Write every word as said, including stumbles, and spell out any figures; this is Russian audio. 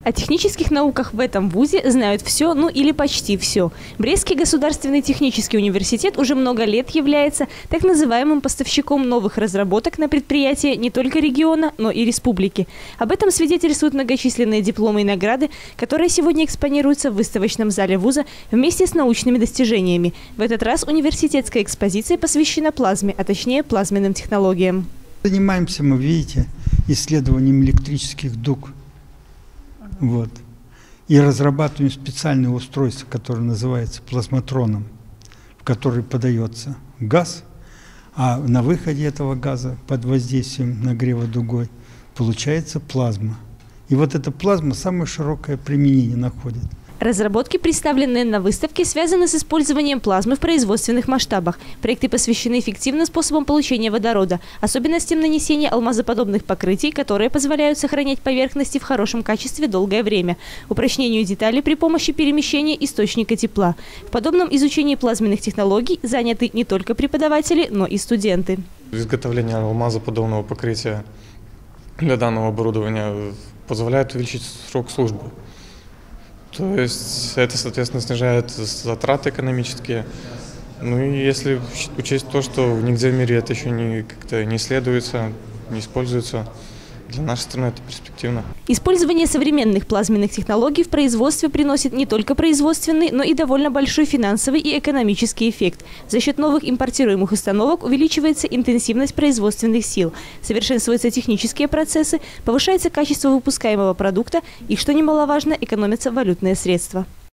О технических науках в этом вузе знают все, ну или почти все. Брестский государственный технический университет уже много лет является так называемым поставщиком новых разработок на предприятия не только региона, но и республики. Об этом свидетельствуют многочисленные дипломы и награды, которые сегодня экспонируются в выставочном зале вуза вместе с научными достижениями. В этот раз университетская экспозиция посвящена плазме, а точнее плазменным технологиям. Занимаемся мы, видите, исследованием электрических дуг. Вот. И разрабатываем специальное устройство, которое называется плазматроном, в который подается газ, а на выходе этого газа под воздействием нагрева дугой получается плазма. И вот эта плазма самое широкое применение находит. Разработки, представленные на выставке, связаны с использованием плазмы в производственных масштабах. Проекты посвящены эффективным способам получения водорода, особенностям нанесения алмазоподобных покрытий, которые позволяют сохранять поверхности в хорошем качестве долгое время, упрочнению деталей при помощи перемещения источника тепла. В подобном изучении плазменных технологий заняты не только преподаватели, но и студенты. Изготовление алмазоподобного покрытия для данного оборудования позволяет увеличить срок службы. То есть это, соответственно, снижает затраты экономические. Ну и если учесть то, что нигде в мире это еще не, как-то не исследуется, не используется, для нашей страны это перспективно. Использование современных плазменных технологий в производстве приносит не только производственный, но и довольно большой финансовый и экономический эффект. За счет новых импортируемых установок увеличивается интенсивность производственных сил, совершенствуются технические процессы, повышается качество выпускаемого продукта и, что немаловажно, экономятся валютные средства.